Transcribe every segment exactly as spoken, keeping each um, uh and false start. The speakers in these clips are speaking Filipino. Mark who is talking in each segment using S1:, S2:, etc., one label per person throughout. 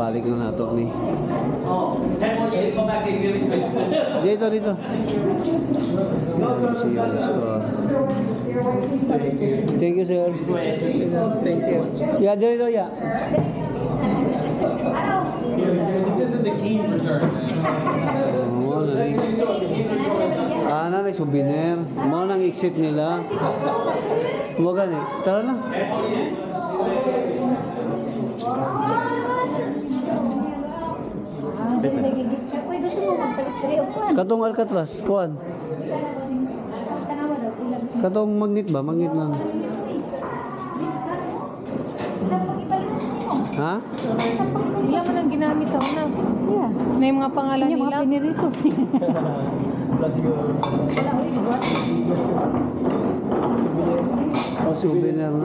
S1: balik na nato ni. Dito, dito. Thank you, sir. Thank you. Yeah, dito, yeah.
S2: This isn't the key preserve.
S1: Oh, ah, na souvenir. Mo nang exit nila. Huwag eh. Tara na. Katong Alcatraz, kuan. Katong magnet ba? Magnet lang. Ha?
S3: Ilang mo nang ginamit ako na. Yeah. Na yung mga pangalan nila. Yung mga piniriso.
S1: Oh, souvenir na.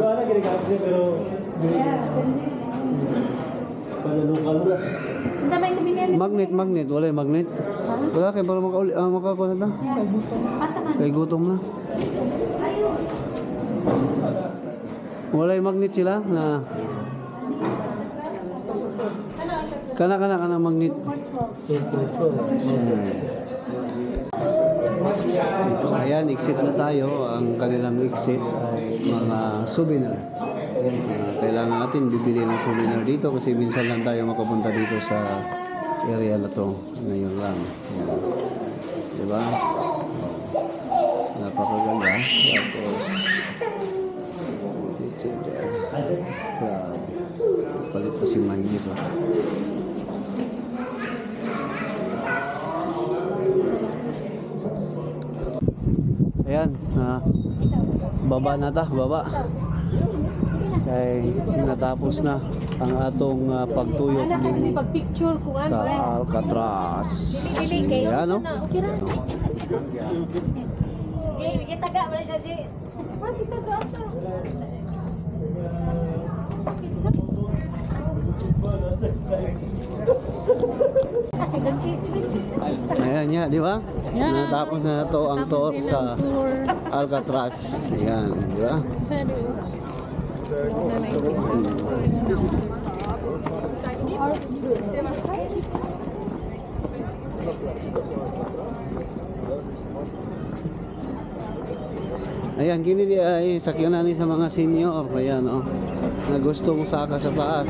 S1: Magnet, magnet. Wala yung magnet. Wala kayo para makauli. Ah, makakuha na. Kay gutom na. Wala yung magnet sila na... Kana kana kana magnet. Ayan, exit na tayo. Ang kanilang exit ay mga souvenir. Ayan, uh, kailangan natin bibili ng souvenir dito kasi minsan lang tayo makapunta dito sa area na to. Ngayon lang. Ayan. Diba? Napakaganda. Tapos palit pa si Manji ba? Ayan, uh, baba na ta, baba. Kaya natapos na ang atong uh, pagtuyok din sa Alcatraz. Ayan, no?
S4: Kita gak boleh jadi. Kita gak usah.
S1: Ayan niya, di ba? Natapos na ito ang tour sa Alcatraz. Ayan, di ba? Ayan, kini di ay sakyanan ni sa mga senior. Ayan, oh. Na gusto mo saka sa taas.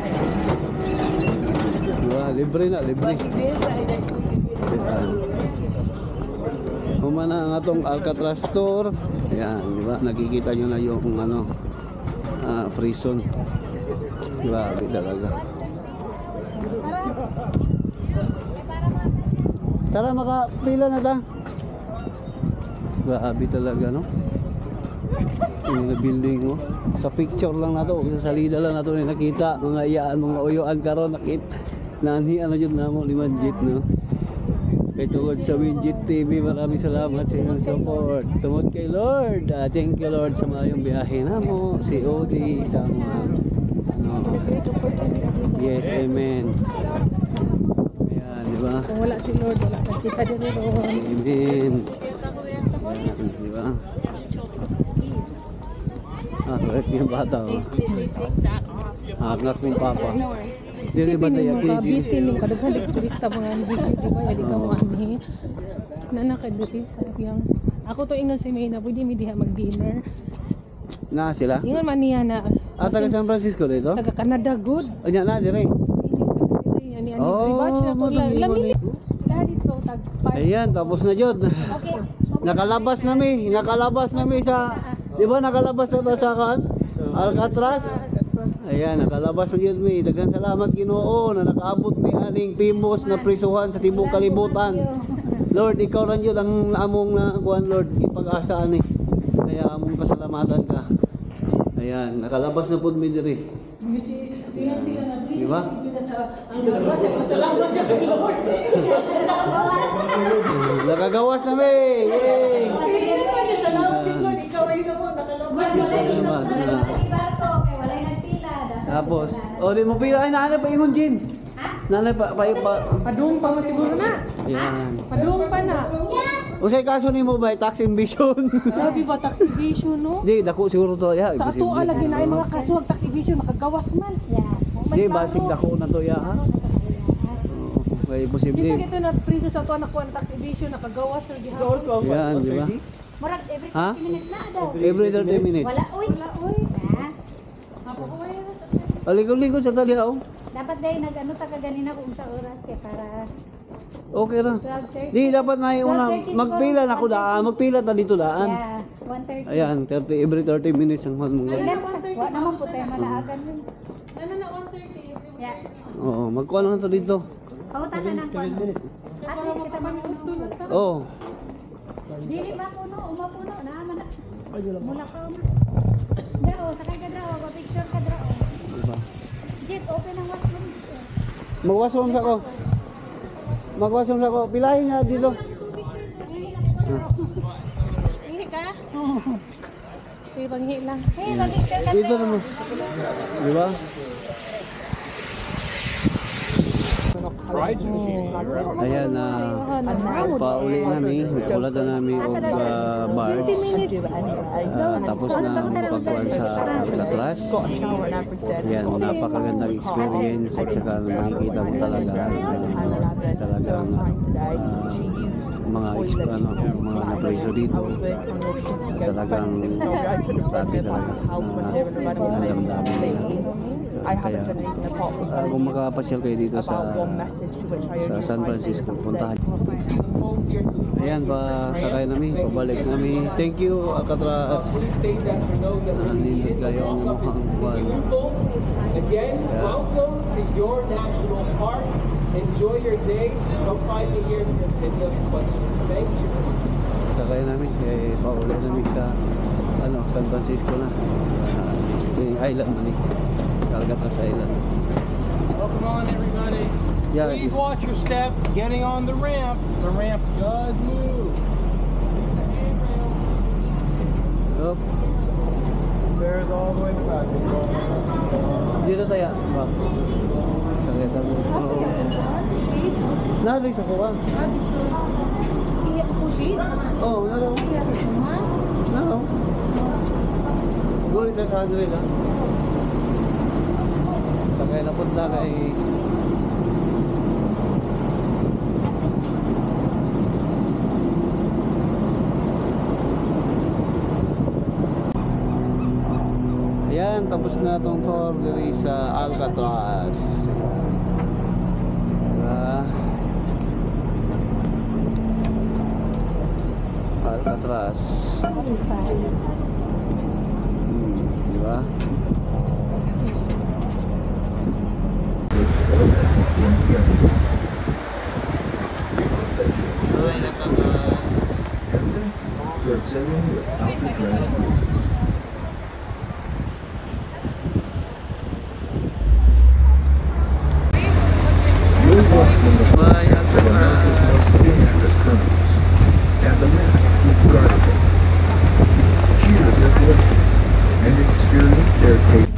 S1: Diba? Libre na, libre. Ayan. Humana ang atong Alcatraz tour. Ayan, diba? Nakikita nyo na yung ano, uh, prison. Grabe talaga. Tara, makapila na ta. Grabe talaga, no? Yung building mo. Sa picture lang na to, sa salida lang na to nakita. Mga iyaan, mga uyuan karon nakita. Nani, ano yun na mo, limang jeep, no? Kay tungod sa Winjit T V, maraming salamat sa inyong support. Tungod kay Lord. Uh, thank you, Lord, sa mayong biyahe na mo. Si Odi, sa mga... Ano, yes, amen. Ayan, di ba?
S3: Kung wala si Lord, wala sa kita din ito.
S1: Amen. Ayan, di ba? Ah, correct yung bata, oh. Hangat mong papa. Dili ba tayo K G?
S3: Bitin yung kadaghan ng turista mga video, di ba? Yadi ka mo ani. Nanakad dito sa yang. Ako to ingnon si May na pwede mi diha mag-dinner.
S1: Na sila?
S3: Ingon man niya na.
S1: Ah, taga San Francisco dito?
S3: Taga Canada good.
S1: Anya na dire.
S3: Ani ani rewatch na ko lami. Lahat dito tag five.
S1: Ayan, tapos na jud. Nakalabas na mi, nakalabas na mi sa, di ba nakalabas na sa kan? Alcatraz. Ayan, nakalabas na yun mi. Daghang salamat Ginoo na nakaabot mi aning pimos na prisuhan sa tibuok kalibutan. Lord, ikaw lang yun ang among na kuan Lord, ipag-asa ani. Kaya among pasalamatan ka. Ayan, nakalabas na pud mi diri. Di ba? Nakagawas na mi. Yay! Salamat na. Tapos, oh di mo pila ay nanay pa ingon Jin. Ha? Nanay pa pa pa.
S3: Padung pa mo siguro na.
S1: Ayan.
S3: Padung pa na.
S1: Usay kaso nimo ba tax evasion?
S3: Grabe ba tax evasion no?
S1: Di dako siguro to ya.
S3: Sa ato
S1: imposible.
S3: lagi na ay mga kaso ng tax evasion makagawas man.
S4: Yeah.
S1: Di basig dako na to ya ha. Oo, kay
S3: Bisa
S1: posible.
S3: gito na priso sa ato anak ko ang tax evasion nakagawas ra gihapon.
S1: Yan, di ba?
S4: Murag every
S1: Ha?
S4: thirty minutes na daw.
S1: Every thirty minutes.
S4: Wala, uy. Wala, uy. Ha?
S1: Aligo-ligo sa tali oh.
S4: Dapat dahil nag-ano ta ka ganina kung sa oras kaya para
S1: Okay ra.
S4: twelve thirty.
S1: Di dapat na una
S4: twelve thirty
S1: magpila na ko
S4: siguro.
S1: daan, magpila ta dito daan.
S4: Yeah, one thirty.
S1: Ayan, thirty every thirty minutes ang man mga.
S4: Ilan pa? Wa naman po tayo malaagan yun.
S3: Ano na one thirty?
S4: Yeah.
S1: Oo, magkuha lang to dito.
S4: Pautan na ng kwan. At least kita mapuno.
S1: Oo.
S4: Dili mapuno, umapuno na man. Mula ka ma. Dao, sakay ka draw, go picture ka draw.
S1: Diba?
S4: Jet, open ang washroom.
S1: Magwasong sa ko. Magwasong sa ko. Pilahin nga dito.
S3: Ihi ka? Sige, panghi lang.
S4: Hey, mag-picture ka
S1: Dito
S4: draw.
S1: naman. Di ba? Ayan na pauli namin, ulat na namin og uh, bars. Ah, tapos na ang pagkuhan sa Alcatraz. Ayan, napakagandang experience at saka makikita mo talaga uh, talagang uh, mga exp- ano, mga napreso dito. Uh, talagang grabe talaga uh, ang damdamin nila. Kaya uh, kung makapasyal kayo dito sa sa San Francisco, puntahan. Ayan, pa sakay namin, pabalik namin. Thank you, Alcatraz. Nandito kayo ang mukhang buwan.
S5: Again, welcome to your national park. Enjoy your day. Come find me here if you have any other questions. Thank you.
S1: Sakay namin, kaya pauli namin sa ano, San Francisco na. Uh, yung island man eh. Alcatraz Island.
S2: Welcome on, everybody.
S1: Yeah.
S2: Please watch your step getting on the ramp. The ramp does move.
S1: Yup.
S2: There's all the way in the back.
S1: Dito tayo. Ba. Sakay tayo. Narin sa kuwan.
S4: Iya ko sheet.
S1: Oh, naraw.
S4: Iya ko ma.
S1: Naraw. Gulit na sa Andre lang. Sakay na punta kay Ayan, tapos na itong tour diri sa Alcatraz. Diba? Alcatraz. Hmm, diba? Bye, Alcatraz.
S6: And the land who guarded them. Hear their voices and experience their fate.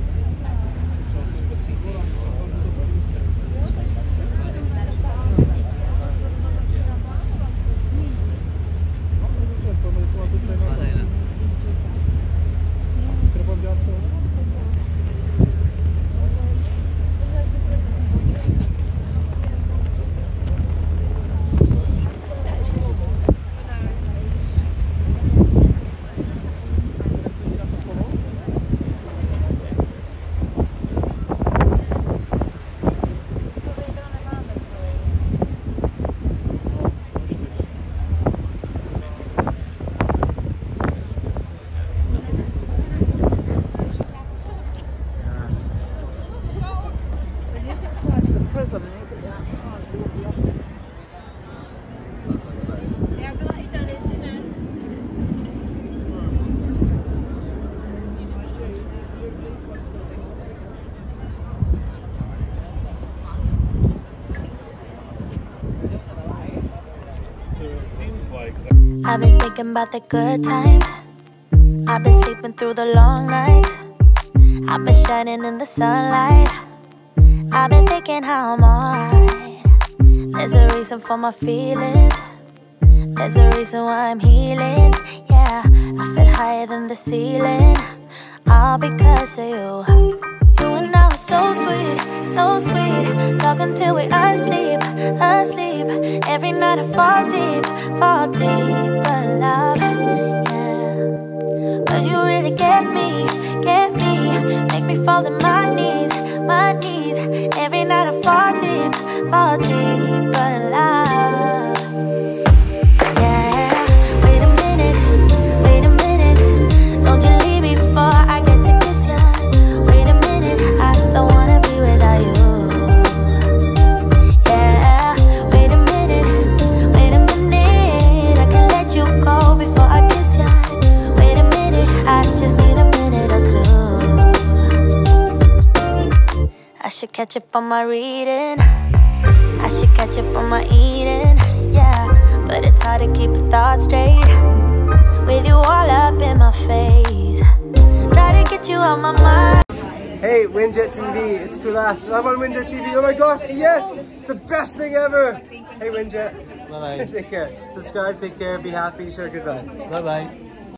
S7: I've been thinking about the good times. I've been sleeping through the long nights. I've been shining in the sunlight. I've been thinking how I'm alright. There's a reason for my feelings. There's a reason why I'm healing. Yeah, I feel higher than the ceiling. All because of you. You and I are so sweet, so sweet. Talking till we asleep, asleep. Every night I fall deep, fall deep in love. Yeah, but you really get me, get me. Make me fall to my knees, my knees. Every night I fall deep, fall deep in love. Yeah, wait a minute, wait a minute. Don't you leave me before I get to kiss ya. Wait a minute, I don't wanna be without you. Yeah, wait a minute, wait a minute. I can let you go before I kiss ya. Wait a minute, I just need a minute or two. I should catch up on my reading. I should catch up on my eating. Yeah, but it's hard to keep a thought straight with you all up in my face. Try to get you out my mind.
S8: Hey, Winjet T V, it's Kulas. I'm on Winjet T V. Oh my gosh, yes! It's the best thing ever! Hey, Winjet.
S1: Bye-bye.
S8: Take care. Subscribe, take care, be happy, share good vibes.
S1: Bye-bye.